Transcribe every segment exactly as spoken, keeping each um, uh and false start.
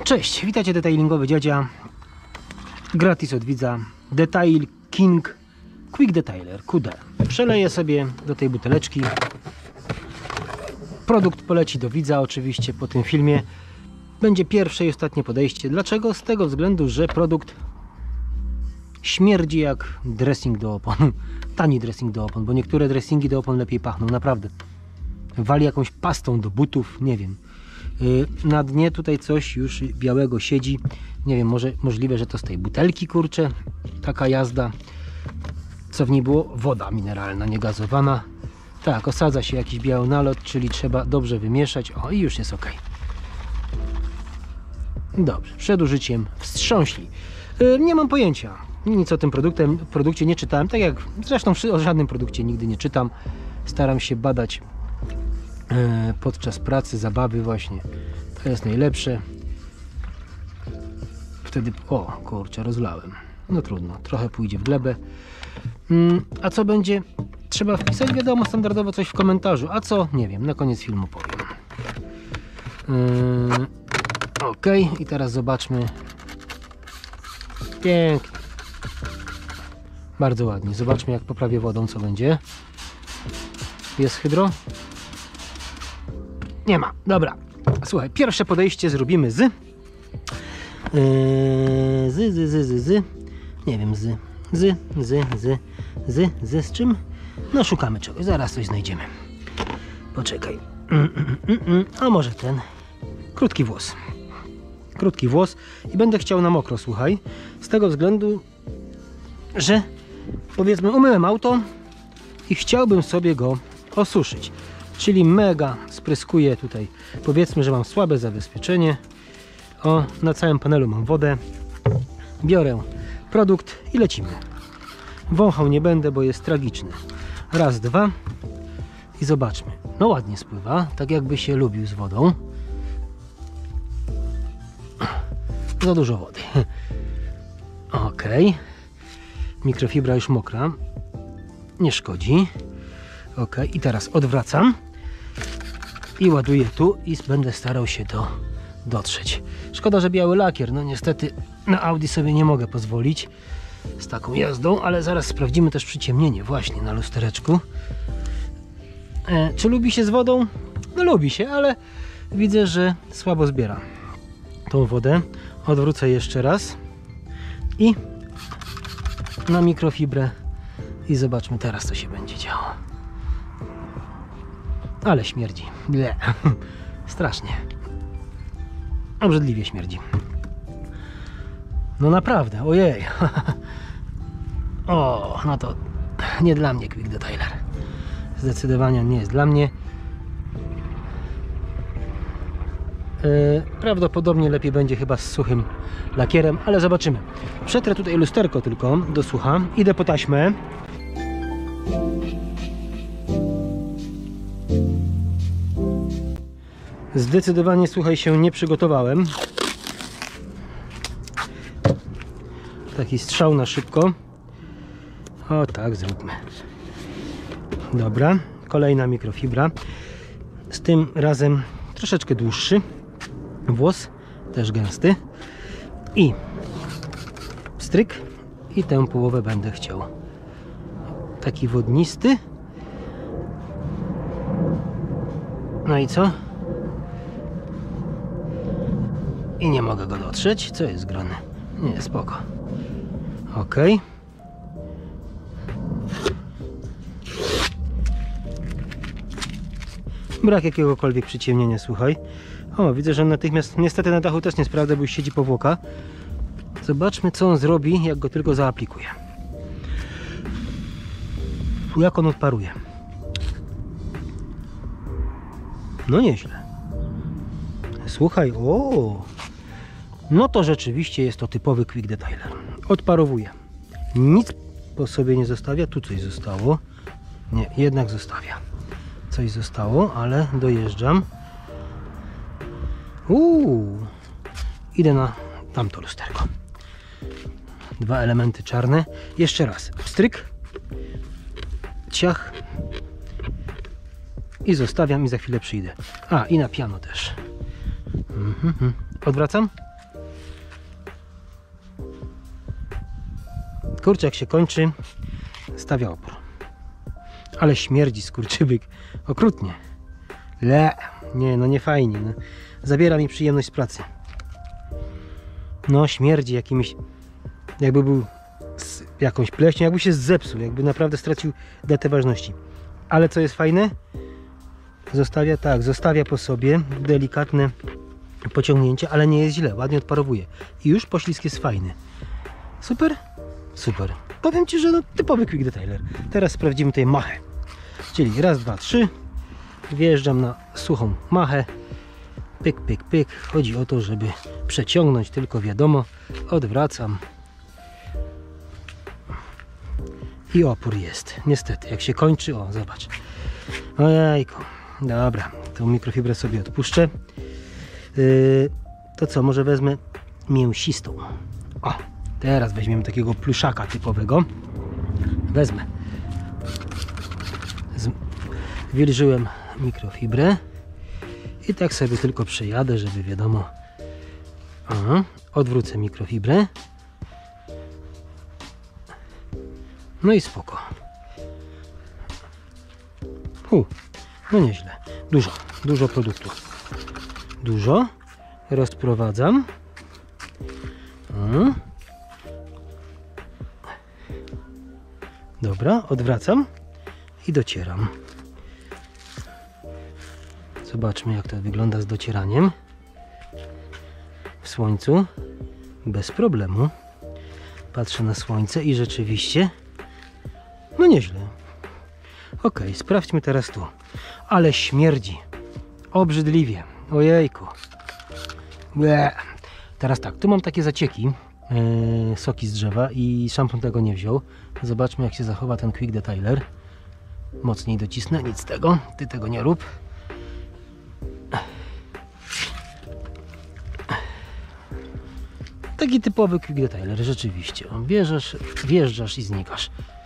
Cześć, witajcie detailingowy dziadzia. Gratis od widza. Detail King Quick Detailer Q D. Przeleję sobie do tej buteleczki. Produkt poleci do widza oczywiście po tym filmie. Będzie pierwsze i ostatnie podejście. Dlaczego? Z tego względu, że produkt śmierdzi jak dressing do opon. Tani dressing do opon, bo niektóre dressingi do opon lepiej pachną, naprawdę. Wali jakąś pastą do butów, nie wiem. Na dnie tutaj coś już białego siedzi. Nie wiem, może możliwe, że to z tej butelki, kurczę. Taka jazda. Co w niej było? Woda mineralna, niegazowana. Tak, osadza się jakiś biały nalot, czyli trzeba dobrze wymieszać. O, i już jest ok. Dobrze, przed użyciem wstrząśnij. Yy, nie mam pojęcia. Nic o tym produktem, produkcie nie czytałem. Tak jak zresztą o żadnym produkcie nigdy nie czytam. Staram się badać yy, podczas pracy, zabawy właśnie. To jest najlepsze. Wtedy... O, kurczę, rozlałem. No trudno, trochę pójdzie w glebę. Yy, a co będzie? Trzeba wpisać, wiadomo, standardowo coś w komentarzu. A co? Nie wiem, na koniec filmu powiem. Yy, ok, i teraz zobaczmy. Pięknie. Bardzo ładnie. Zobaczmy, jak poprawię wodą, co będzie. Jest hydro? Nie ma. Dobra. Słuchaj, pierwsze podejście zrobimy z... Yy, z, z, z, z, z. Nie wiem, z... Z, z, z, z, z, z czym? No szukamy czegoś, zaraz coś znajdziemy. Poczekaj. Mm, mm, mm, mm. A może ten. Krótki włos. Krótki włos i będę chciał na mokro, słuchaj. Z tego względu, że powiedzmy umyłem auto i chciałbym sobie go osuszyć. Czyli mega spryskuję tutaj. Powiedzmy, że mam słabe zabezpieczenie. O, na całym panelu mam wodę. Biorę produkt i lecimy. Wąchał nie będę, bo jest tragiczny. Raz, dwa i zobaczmy. No ładnie spływa, tak jakby się lubił z wodą. Za dużo wody. Ok. Mikrofibra już mokra. Nie szkodzi. Ok. I teraz odwracam. I ładuję tu i będę starał się to dotrzeć. Szkoda, że biały lakier. No niestety na Audi sobie nie mogę pozwolić z taką jazdą, ale zaraz sprawdzimy też przyciemnienie właśnie na lustereczku. E, czy lubi się z wodą? No lubi się, ale widzę, że słabo zbiera tą wodę. Odwrócę jeszcze raz i na mikrofibrę i zobaczmy teraz, co się będzie działo. Ale śmierdzi. Ble. Strasznie. Obrzydliwie śmierdzi. No naprawdę, ojej. O, no to nie dla mnie Quick Detailer. Zdecydowanie nie jest dla mnie. Yy, prawdopodobnie lepiej będzie chyba z suchym lakierem, ale zobaczymy. Przetrę tutaj lusterko tylko do sucha. Idę po taśmę. Zdecydowanie, słuchaj, się nie przygotowałem. Taki strzał na szybko. O tak, zróbmy. Dobra, kolejna mikrofibra. Z tym razem troszeczkę dłuższy. Włos też gęsty. I stryk. I tę połowę będę chciał. Taki wodnisty. No i co? I nie mogę go dotrzeć. Co jest grane? Nie, spoko. Ok. Brak jakiegokolwiek przyciemnienia, słuchaj. O, widzę, że natychmiast, niestety na dachu też nie sprawdzę, bo już siedzi powłoka. Zobaczmy, co on zrobi, jak go tylko zaaplikuje. Jak on odparuje. No nieźle. Słuchaj, o, no to rzeczywiście jest to typowy Quick Detailer. Odparowuje. Nic po sobie nie zostawia. Tu coś zostało. Nie, jednak zostawia. Coś zostało, ale dojeżdżam. Uuu. Idę na tamto lusterko. Dwa elementy czarne. Jeszcze raz. Pstryk. Ciach. I zostawiam i za chwilę przyjdę. A, i na piano też. Mhm. Odwracam. Kurczak się kończy, stawia opór. Ale śmierdzi skurczybyk okrutnie. Le, nie, no nie fajnie. No. Zabiera mi przyjemność z pracy. No śmierdzi jakimiś, jakby był z jakąś pleśnią, jakby się zepsuł, jakby naprawdę stracił datę ważności. Ale co jest fajne? Zostawia, tak, zostawia po sobie delikatne pociągnięcie, ale nie jest źle, ładnie odparowuje. I już poślizg jest fajny. Super? Super. Powiem Ci, że no, typowy quick detailer. Teraz sprawdzimy tutaj machę. Czyli raz, dwa, trzy. Wjeżdżam na suchą machę. Pyk, pyk, pyk. Chodzi o to, żeby przeciągnąć, tylko wiadomo, odwracam. I opór jest. Niestety, jak się kończy, o, zobacz. Ojejku. Dobra, tą mikrofibrę sobie odpuszczę. Yy, to co, może wezmę mięsistą. O, teraz weźmiemy takiego pluszaka typowego. Wezmę. Wilżyłem mikrofibrę i tak sobie tylko przejadę, żeby wiadomo. Aha, odwrócę mikrofibrę. No i spoko. U, no nieźle. Dużo, dużo produktu. Dużo. Rozprowadzam. Aha. Dobra, odwracam i docieram. Zobaczmy, jak to wygląda z docieraniem. W słońcu bez problemu. Patrzę na słońce i rzeczywiście no nieźle. Ok, sprawdźmy teraz tu. Ale śmierdzi. Obrzydliwie. Ojejku. Ble. Teraz tak, tu mam takie zacieki. Yy, soki z drzewa i szampon tego nie wziął. Zobaczmy, jak się zachowa ten quick detailer. Mocniej docisnę, nic z tego. Ty tego nie rób. Taki typowy quick detailer, rzeczywiście. Bierzesz, wjeżdżasz i znikasz.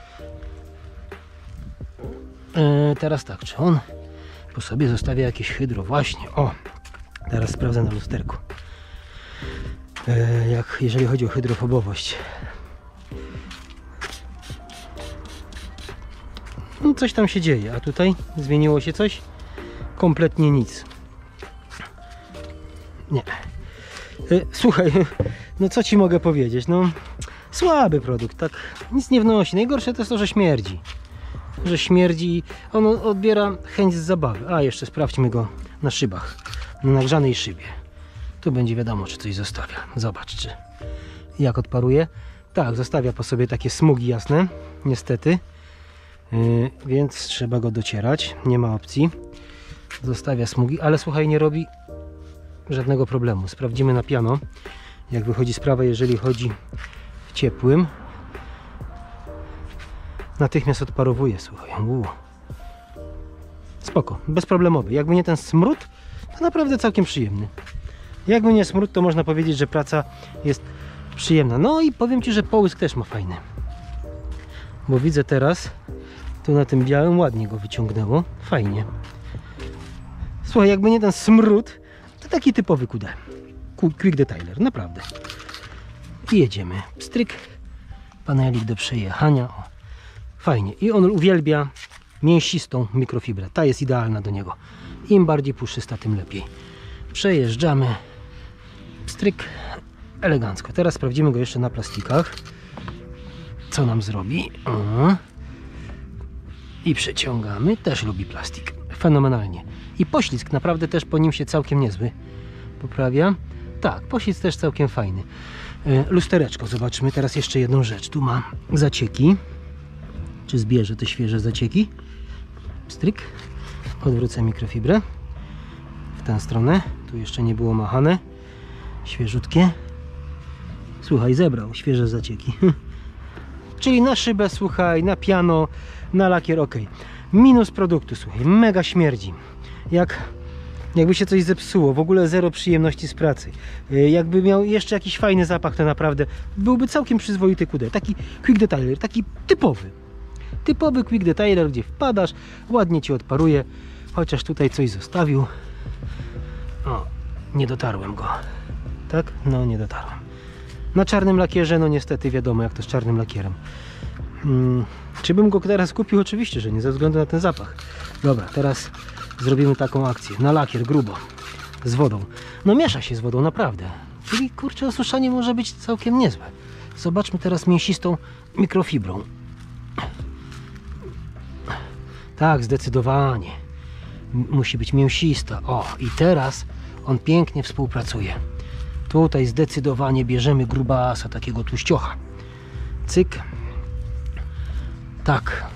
Yy, teraz tak, czy on po sobie zostawia jakieś hydro? Właśnie, o! Teraz sprawdzę na lusterku. Yy, jak jeżeli chodzi o hydrofobowość. No, coś tam się dzieje, a tutaj zmieniło się coś? Kompletnie nic. Nie. Yy, słuchaj, no co ci mogę powiedzieć? No, słaby produkt, tak nic nie wnosi. Najgorsze to jest to, że śmierdzi. Że śmierdzi, on odbiera chęć z zabawy. A jeszcze sprawdźmy go na szybach, na nagrzanej szybie. Tu będzie wiadomo, czy coś zostawia. Zobacz, czy jak odparuje. Tak, zostawia po sobie takie smugi jasne, niestety. Yy, więc trzeba go docierać, nie ma opcji. Zostawia smugi, ale słuchaj, nie robi żadnego problemu. Sprawdzimy na piano, jak wychodzi sprawa, jeżeli chodzi w ciepłym. Natychmiast odparowuje, słuchaj. Uu. Spoko, bezproblemowy. Jakby nie ten smród, to naprawdę całkiem przyjemny. Jakby nie smród, to można powiedzieć, że praca jest przyjemna. No i powiem Ci, że połysk też ma fajny. Bo widzę teraz, tu na tym białym ładnie go wyciągnęło. Fajnie. Słuchaj, jakby nie ten smród, to taki typowy Q D. Quick detailer, naprawdę. I jedziemy. Pstryk. Panelik do przejechania. O. Fajnie. I on uwielbia mięsistą mikrofibrę. Ta jest idealna do niego. Im bardziej puszysta, tym lepiej. Przejeżdżamy. Pstryk. Elegancko. Teraz sprawdzimy go jeszcze na plastikach. Co nam zrobi? O. I przeciągamy. Też lubi plastik. Fenomenalnie. I poślizg naprawdę też po nim się całkiem niezły. Poprawia. Tak, poślizg też całkiem fajny. Lustereczko. Zobaczmy teraz jeszcze jedną rzecz. Tu ma zacieki. Czy zbierze te świeże zacieki? Stryk. Odwrócę mikrofibrę w tę stronę. Tu jeszcze nie było machane. Świeżutkie. Słuchaj, zebrał świeże zacieki. Czyli na szybę, słuchaj, na piano, na lakier, ok. Minus produktu, słuchaj, mega śmierdzi. Jak, jakby się coś zepsuło, w ogóle zero przyjemności z pracy. Jakby miał jeszcze jakiś fajny zapach, to naprawdę byłby całkiem przyzwoity Q D. Taki quick detailer, taki typowy. Typowy quick detailer, gdzie wpadasz, ładnie Ci odparuje, chociaż tutaj coś zostawił. O, nie dotarłem go. Tak? No, nie dotarłem. Na czarnym lakierze, no niestety wiadomo jak to z czarnym lakierem. Hmm, czy bym go teraz kupił? Oczywiście, że nie, ze względu na ten zapach. Dobra, teraz zrobimy taką akcję. Na lakier grubo, z wodą. No miesza się z wodą, naprawdę. Czyli kurczę, osuszanie może być całkiem niezłe. Zobaczmy teraz mięsistą mikrofibrą. Tak, zdecydowanie. M musi być mięsista. O, i teraz on pięknie współpracuje. Tutaj zdecydowanie bierzemy grubasa, takiego tłuściocha. Cyk. Tak.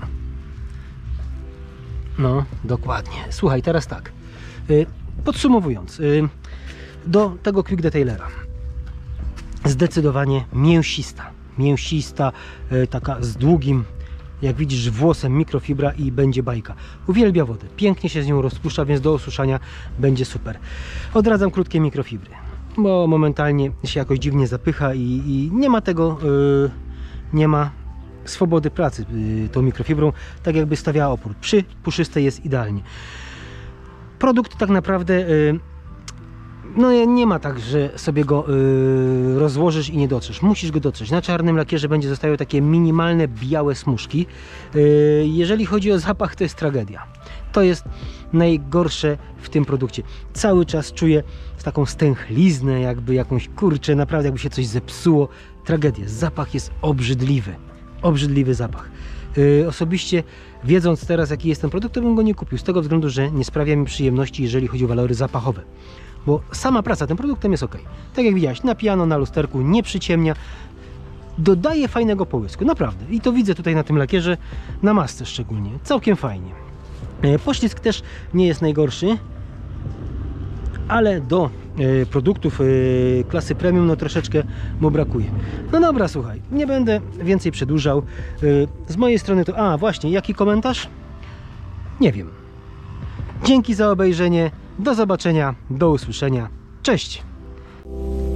No, dokładnie. Słuchaj, teraz tak. Podsumowując, do tego Quick Detailera. Zdecydowanie mięsista. Mięsista, taka z długim, jak widzisz, włosem, mikrofibra i będzie bajka. Uwielbia wodę. Pięknie się z nią rozpuszcza, więc do osuszania będzie super. Odradzam krótkie mikrofibry, bo momentalnie się jakoś dziwnie zapycha i, i nie ma tego, yy, nie ma swobody pracy yy, tą mikrofibrzą, tak jakby stawiała opór. Przy puszystej jest idealnie. Produkt tak naprawdę yy, no nie ma tak, że sobie go yy, rozłożysz i nie dotrzesz. Musisz go dotrzeć. Na czarnym lakierze będzie zostały takie minimalne białe smużki. Yy, jeżeli chodzi o zapach, to jest tragedia. To jest najgorsze w tym produkcie. Cały czas czuję taką stęchliznę, jakby jakąś, kurczę, naprawdę jakby się coś zepsuło. Tragedia. Zapach jest obrzydliwy. Obrzydliwy zapach. Yy, osobiście, wiedząc teraz jaki jest ten produkt, to bym go nie kupił. Z tego względu, że nie sprawia mi przyjemności, jeżeli chodzi o walory zapachowe. Bo sama praca tym produktem jest ok. Tak jak widziałeś, na piano, na lusterku, nie przyciemnia. Dodaje fajnego połysku, naprawdę. I to widzę tutaj na tym lakierze, na masce szczególnie. Całkiem fajnie. Poślizg też nie jest najgorszy, ale do e, produktów e, klasy premium no troszeczkę mu brakuje. No dobra, słuchaj, nie będę więcej przedłużał. E, z mojej strony to... A, właśnie, jaki komentarz? Nie wiem. Dzięki za obejrzenie. Do zobaczenia, do usłyszenia. Cześć!